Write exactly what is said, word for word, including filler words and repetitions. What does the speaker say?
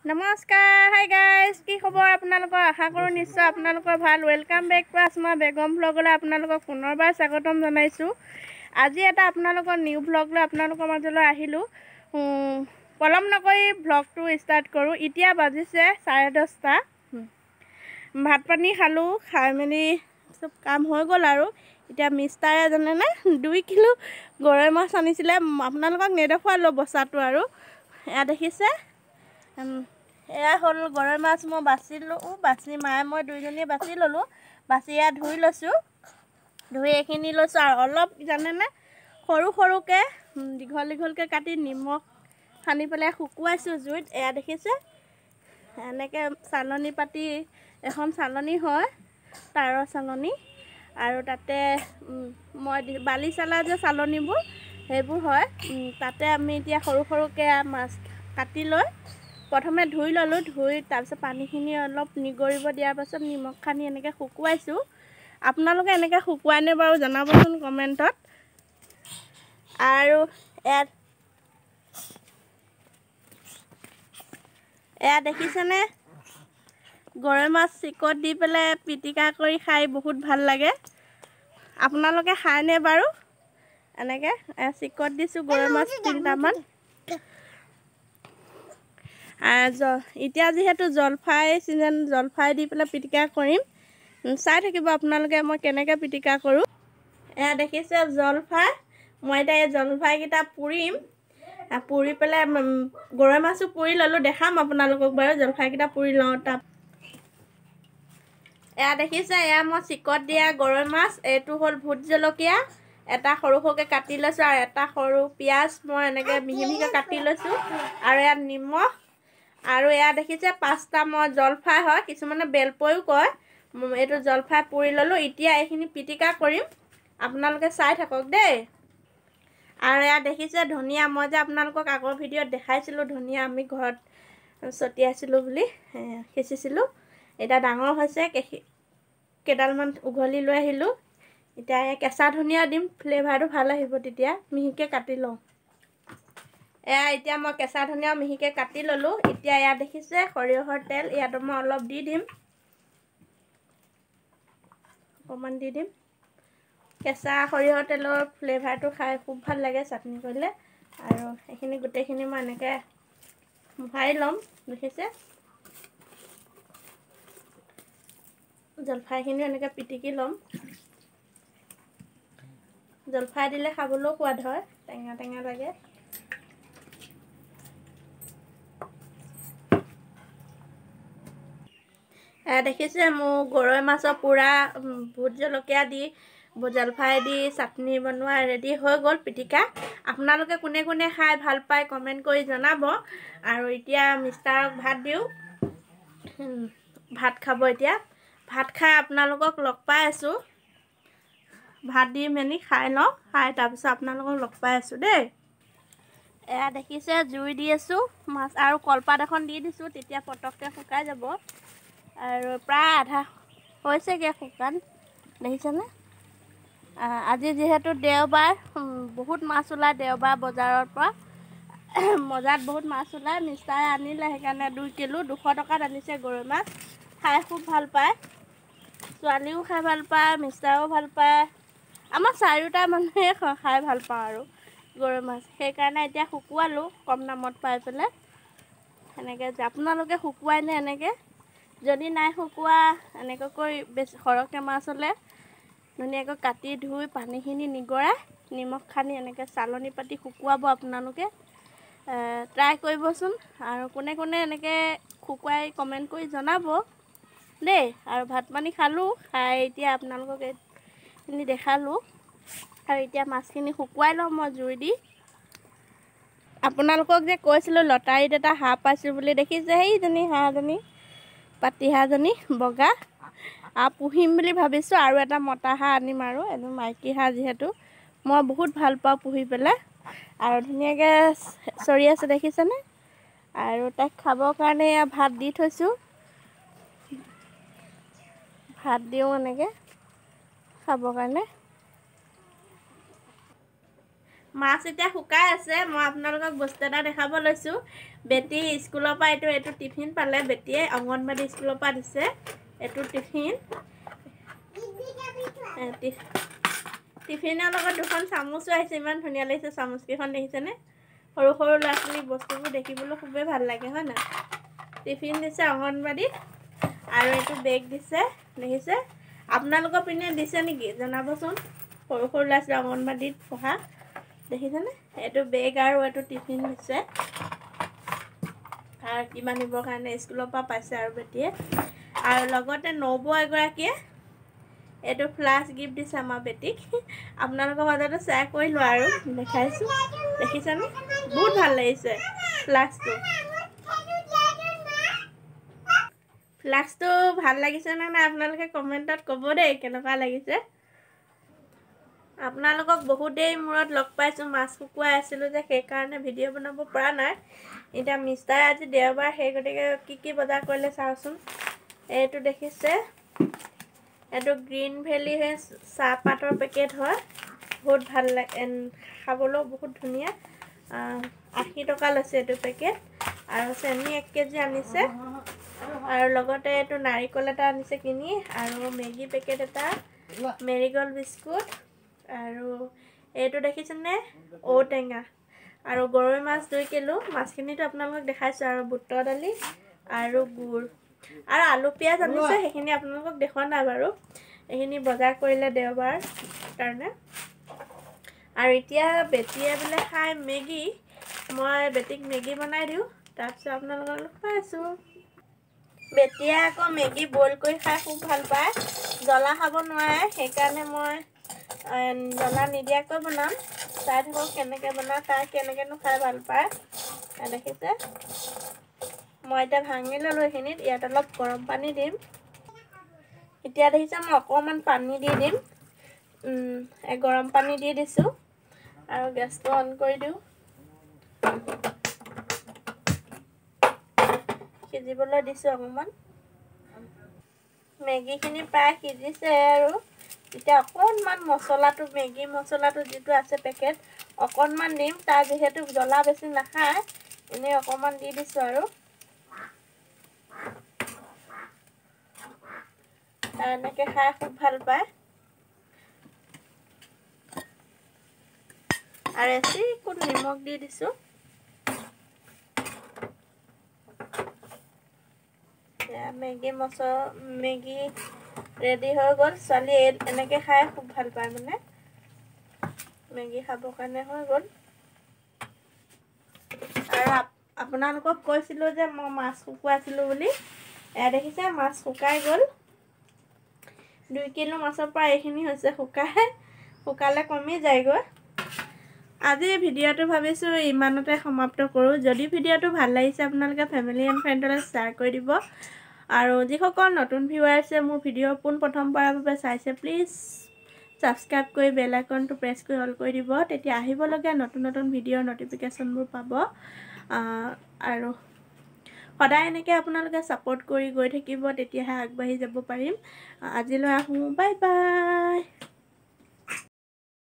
नमस्कार hi guys की खबर আপোনালোকৰ আশা কৰো নিশ্চয় আপোনালোকৰ ভাল welcome back to Asma Begum ব্লগলৈ আপোনালোকক পুনৰবাৰ স্বাগতম জনাইছো আজি এটা আপোনালোকৰ নিউ ব্লগ লৈ আপোনালোকৰ মাজলৈ আহিলো পলম নকৰি ব্লগটো ষ্টাৰ্ট কৰো এতিয়া বাজিছে চাৰে দহটা ভাত পানী খালো খাই মেলি সব কাম হৈ গল আৰু এতিয়া মিষ্টাৰে জানে না দুই কিলো গৰৈ মাছ আনিছিলে আপোনালোকক নেদেখুৱালো বসাটো আৰু এয়া দেখিছে এয়া হল গৰৈ মাছ মই বাছিলো বাছি মায়ে মই দুইজনী বাছি ললো বাছি এয়া ধুই লৈছো ধুই এখিনি লৈছো আৰু অলপ জানে না সৰু সৰুকে দীঘল দীঘলকে কাটি নিমখ সানি পেলাই শুকুৱাইছো জুইত এয়া দেখিছে এনেকে চালনী পাতি এখন চালনী হয় তাৰৰ চালনী আৰু তাতে মই বালি চালা যে চালনীবোৰ সেইবোৰ হয় তাতে আমি এতিয়া সৰু সৰুকে মাছ কাটি লৈ প্ৰথমে ধুই ললো ধুই তাৰপিছত পানীখিনি অলপ নিগৰিব দিয়াৰ পাছত নিমখ খানি এনেকে শুকুৱাইছো আপোনালোকে এনেকে শুকুৱাইনে বাৰু জনাবচোন কমেন্টত আৰু এয়া এয়া দেখিছেনে গৰৈ মাছ চিকট দি পেলাই পিটিকা কৰি খাই বহুত ভাল লাগে আপোনালোকে খায়নে বাৰু এনেকে চিকট দিছো গৰৈ মাছ তিনটামান এতিয়া যেহেতু জলফাই সিজন জলফাই দি পেলাই পিটিকা কৰিম চাই থাকিব আপোনালোকে মই কেনেকৈ পিটিকা কৰোঁ এয়া দেখিছে জলফাই মই এতিয়া এই জলফাই কেইটা পুৰিম পুৰি পেলাই গৰৈ মাছো পুৰি ললোঁ দেখাম আপোনালোকক বাৰু জলফাই কেইটা পুৰি লওঁ তাত এয়া দেখিছে এয়া মই চিকট দিয়া গৰৈ মাছ এইটো হ'ল ভোট জলকীয়া এটা সৰু সৰুকৈ কাটি লৈছোঁ আৰু এটা সৰু পিঁয়াজ মই এনেকৈ মিহি মিহিকৈ কাটি লৈছোঁ আৰু ইয়াত নিমখ আৰু এয়া দেখিছে পাঁচটা মই জলফাই হয় কিছুমানে বেলপৈও কয় এইটো জলফাই পুৰি ললোঁ এতিয়া এইখিনি পিটিকা কৰিম আপোনালোকে চাই থাকক দেই আৰু এয়া দেখিছে ধনিয়া মই যে আপোনালোকক আগৰ ভিডিঅ'ত দেখাইছিলোঁ ধনিয়া আমি ঘৰত ছটিয়াইছিলোঁ বুলি সিঁচিছিলোঁ এতিয়া ডাঙৰ হৈছে কেইডালমান উঘলি লৈ আহিলোঁ এতিয়া এই কেঁচা ধনিয়া দিম ফ্লেভাৰটো ভাল আহিব তেতিয়া মিহিকৈ কাটি লওঁ এয়া এতিয়া মই কেঁচা ধনিয়া মিহিকৈ কাটি ললোঁ এতিয়া এয়া দেখিছে সৰিয়হৰ তেল ইয়াত মই অলপ দি দিম অকণমান দি দিম কেঁচা সৰিয়হৰ তেলৰ ফ্লেভাৰটো খাই খুব ভাল লাগে চাটনি কৰিলে আৰু এইখিনি গোটেইখিনি মই এনেকৈ ভৰাই ল'ম দেখিছে জলফাইখিনি এনেকৈ পিটিকি ল'ম জলফাই দিলে খাবলৈও সোৱাদ হয় টেঙা টেঙা লাগে দেখিছে মোৰ গৰৈ মাছৰ পুৰা ভোট জলকীয়া দি জলফাই দি চাটনি বনোৱা ৰেডি হৈ গ'ল পিটিকা আপোনালোকে কোনে কোনে খাই ভাল পায় কমেণ্ট কৰি জনাব আৰু এতিয়া মিষ্টাৰক ভাত দিওঁ ভাত খাব এতিয়া ভাত খাই আপোনালোকক লগ পাই আছোঁ ভাত দি মেলি খাই লওঁ খাই তাৰপিছত আপোনালোকক লগ পাই আছোঁ দেই এয়া দেখিছে জুই দি আছোঁ মাছ আৰু কলপাত এখন দি দিছোঁ তেতিয়া পটককৈ শুকাই যাব আৰু প্ৰায় আধা হৈছেগৈ শুকান দেখিছেনে আজি যিহেতু দেওবাৰ বহুত মাছ ওলায় দেওবাৰ বজাৰৰ পৰা বজাৰত বহুত মাছ ওলায় মিষ্টাৰে আনিলে সেইকাৰণে দুই কিলো দুশ টকাত আনিছে গৰৈ মাছ খাই খুব ভাল পায় ছোৱালীও খাই ভাল পায় মিষ্টাৰেও ভাল পায় আমাৰ চাৰিওটা মানুহে খাই ভাল পাওঁ আৰু গৰৈ মাছ সেইকাৰণে এতিয়া শুকুৱালোঁ কম দামত পাই পেলাই সেনেকৈ যে আপোনালোকে শুকুৱাইনে এনেকৈ যদি নাই শুকুৱা এনেকৈ কৰি বেছি সৰহকৈ মাছ হ'লে ধুনীয়াকৈ কাটি ধুই পানীখিনি নিগৰাই নিমখ সানি এনেকৈ চালনী পাতি শুকুৱাব আপোনালোকে ট্ৰাই কৰিবচোন আৰু কোনে কোনে এনেকৈ শুকুৱাই কমেণ্ট কৰি জনাব দেই আৰু ভাত পানী খালোঁ খাই এতিয়া আপোনালোকক এইখিনি দেখালোঁ আৰু এতিয়া মাছখিনি শুকুৱাই লওঁ মই জুই দি আপোনালোকক যে কৈছিলোঁ লটাৰীত এটা হাঁহ পাইছোঁ বুলি দেখিছে সেইজনী হাঁহজনী পাতি হাঁহজনী বগা আৰু পুহিম বুলি ভাবিছোঁ আৰু এটা মতা হাঁহ আনিম আৰু এজন মাইকী হাঁহ যিহেতু মই বহুত ভাল পাওঁ পুহি পেলাই আৰু ধুনীয়াকৈ চৰি আছে দেখিছেনে আৰু তাক খাবৰ কাৰণে ভাত দি থৈছোঁ ভাত দিওঁ এনেকৈ খাবৰ কাৰণে মাছ এতিয়া শুকাই আছে। মই আপোনালোকক বস্তু এটা দেখাব লৈছোঁ। বেটি স্কুলৰ পৰা এইটো এইটো টিফিন পালে। বেটিয়ে অংগনবাড়ী স্কুলৰ পৰা দিছে এইটো টিফিন। টিফিনৰ লগত দুখন চামুচো আহিছে। ইমান ধুনীয়া লাগিছে চামুচকেইখন, দেখিছেনে? সৰু সৰু ল'ৰা ছোৱালী বস্তুবোৰ দেখিবলৈ খুবেই ভাল লাগে, হয় নাই? টিফিন দিছে অংগনবাড়ীত আৰু এইটো বেগ দিছে, দেখিছে? আপোনালোকৰ পিনে দিছে নেকি জনাবচোন। সৰু সৰু ল'ৰা ছোৱালী অংগনবাড়ীত পঢ়া, দেখিছেনে? এইটো বেগ আৰু এইটো টিফিন দিছে আৰু কিবা নিবৰ কাৰণে স্কুলৰ পৰা পাইছে আৰু বেটিয়ে। আৰু লগতে নবৌ এগৰাকীয়ে এইটো ফ্লাস্ক গিফ্ট দিছে আমাৰ বেটিক। আপোনালোকৰ মাজতে শ্বেয়াৰ কৰিলোঁ আৰু দেখাইছোঁ, দেখিছেনে? বহুত ভাল লাগিছে ফ্লাস্কটো। ফ্লাস্কটো ভাল লাগিছে নে নাই আপোনালোকে কমেণ্টত ক'ব দেই, কেনেকুৱা লাগিছে। আপোনালোকক বহুত দেৰি মূৰত লগ পাইছোঁ। মাছ শুকুৱাই আছিলোঁ যে সেইকাৰণে ভিডিঅ' বনাব পৰা নাই। এতিয়া মিষ্টাৰে আজি দেওবাৰ, সেই গতিকে কি কি বজাৰ কৰিলে চাওঁচোন। এইটো দেখিছে, এইটো গ্ৰীণ ভেলি চাহপাতৰ পেকেট হয়। বহুত ভাল লাগে, খাবলৈও বহুত ধুনীয়া। আশী টকা লৈছে এইটো পেকেট। আৰু চেনি এক কেজি আনিছে আৰু লগতে এইটো নাৰিকল এটা আনিছে কিনি, আৰু মেগী পেকেট এটা, মেৰিগ'ল্ড বিস্কুট, আৰু এইটো দেখিছেনে ঔটেঙা, আৰু গৰৈ মাছ দুই কিলো। মাছখিনিতো আপোনালোকক দেখাইছোঁ, আৰু বুটৰ দালি আৰু গুড় আৰু আলু পিঁয়াজ আনিছে, সেইখিনি আপোনালোকক দেখুওৱা নাই বাৰু। এইখিনি বজাৰ কৰিলে দেওবাৰ কাৰণে। আৰু এতিয়া বেটিয়ে বোলে খাই মেগী। মই বেটিক মেগী বনাই দিওঁ, তাৰপিছত আপোনালোকক লগ পাই আছোঁ। বেটিয়ে আকৌ মেগী বইল কৰি খাই খুব ভাল পায়, জ্বলা খাব নোৱাৰে। সেইকাৰণে মই জ্বলা নিদিয়াকৈ বনাম। চাই থাকক কেনেকৈ বনাওঁ, তাই কেনেকৈনো খাই ভাল পায়। দেখিছে, মই এতিয়া ভাঙি ল'লোঁ এইখিনিত। ইয়াত অলপ গৰম পানী দিম। এতিয়া দেখিছে, মই অকণমান পানী দি দিম। গৰম পানী দি দিছোঁ আৰু গেছটো অন কৰি দিওঁ। সিজিবলৈ দিছোঁ অকণমান। মেগীখিনি প্ৰায় সিজিছে আৰু এতিয়া অকণমান মছলাটো, মেগী মছলাটো যিটো আছে পেকেট, অকণমান দিম। তাৰ যিহেতু জ্বলা বেছি নাখায়, এনেই অকণমান দি দিছোঁ আৰু তাই এনেকৈ খাই খুব ভাল পায়। আৰু এচিকুট নিমখ দি দিছোঁ। মেগী মছলা মেগী ৰেডি হৈ গ'ল। ছোৱালী এনেকৈ খাই খুব ভাল পায়, মানে মেগী খাবৰ কাৰণে হৈ গ'ল। আৰু আপোনালোকক কৈছিলোঁ যে মই মাছ শুকুৱাইছিলোঁ বুলি। এয়া দেখিছে, মাছ শুকাই গ'ল। দুই কিলো মাছৰ পৰা এইখিনি হৈছে। শুকাই শুকালে কমি যায়গৈ। আজি ভিডিঅ'টো ভাবিছোঁ ইমানতে সমাপ্ত কৰোঁ। যদি ভিডিঅ'টো ভাল লাগিছে, আপোনালোকে ফেমিলি এণ্ড ফ্ৰেণ্ডলৈ শ্বেয়াৰ কৰি দিব। আৰু যিসকল নতুন ভিউৱাৰ আছে, মোৰ ভিডিঅ' পোনপ্ৰথমবাৰৰ বাবে চাইছে, প্লিজ ছাবস্ক্ৰাইব কৰি বেল আইকনটো প্ৰেছ কৰি অল কৰি দিব। তেতিয়া আহিবলগীয়া নতুন নতুন ভিডিঅ'ৰ ন'টিফিকেশ্যনবোৰ পাব। আৰু সদায় এনেকৈ আপোনালোকে ছাপোৰ্ট কৰি গৈ থাকিব, তেতিয়াহে আগবাঢ়ি যাব পাৰিম। আজিলৈ আহোঁ, বাই বাই।